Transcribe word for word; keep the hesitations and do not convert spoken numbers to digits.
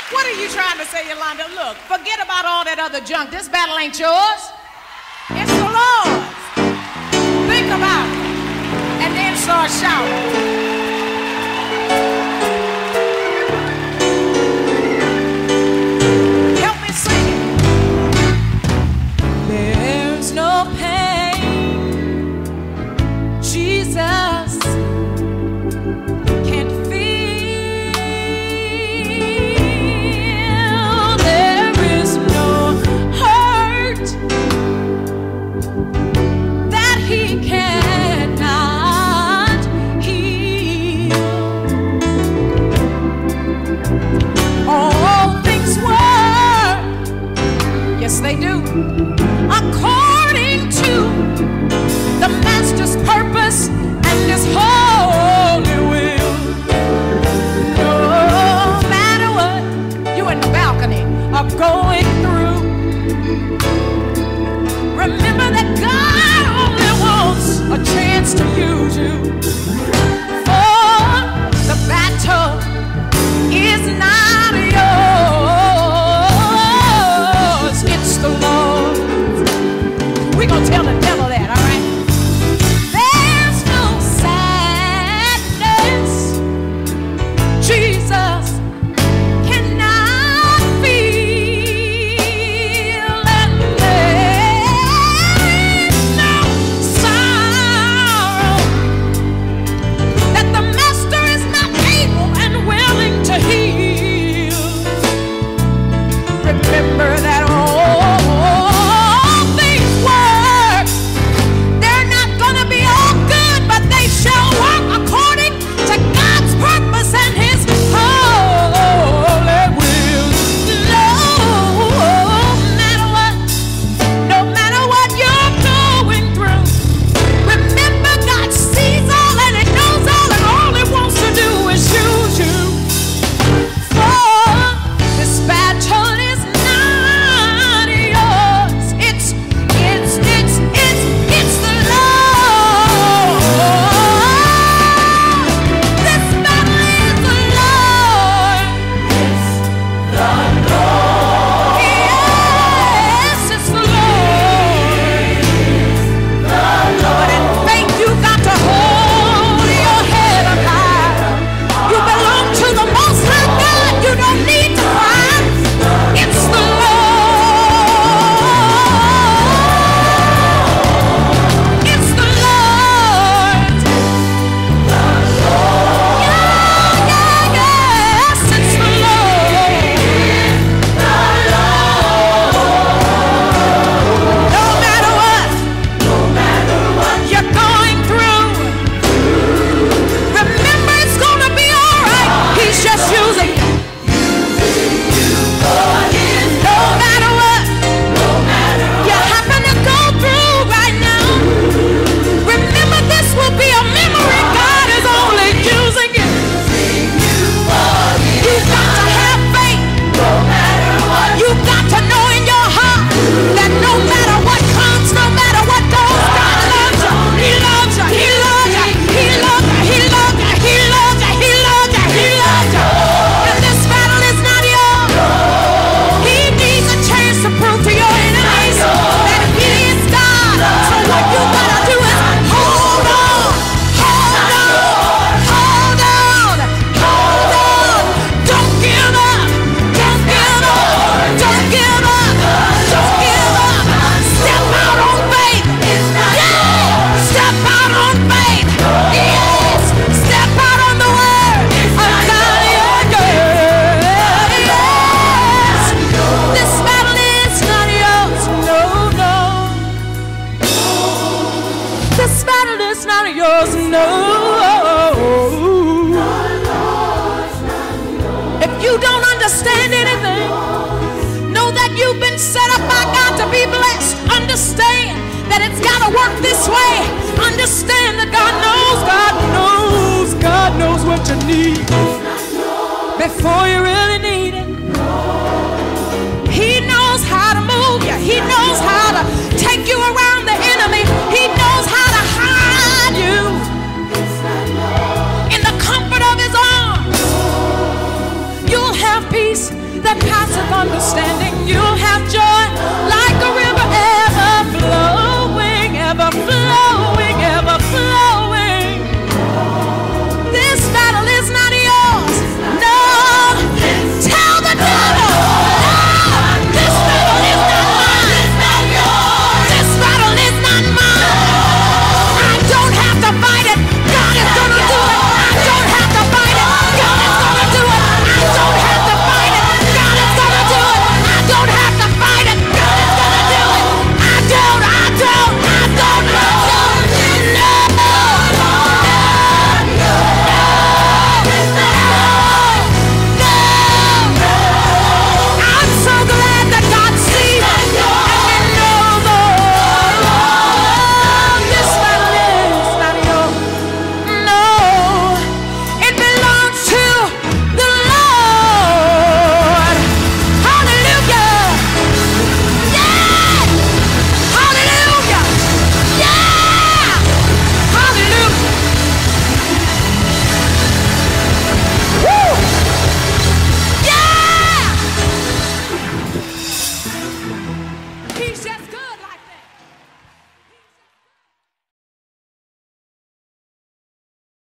What are you trying to say, Yolanda? Look, forget about all that other junk. This battle ain't yours. It's the Lord's. Think about it. And then start shouting. They do, according to the Master's purpose and His holy will. No matter what you in the balcony are going through, remember that God only wants a chance to use you. For the battle is not yours. The Lord. We're gonna tell the devil that, all right? There's no sadness Jesus cannot feel, and there's no sorrow that the Master is not able and willing to heal. Remember that all this way. Understand that God knows, God knows, God knows what you need before you really need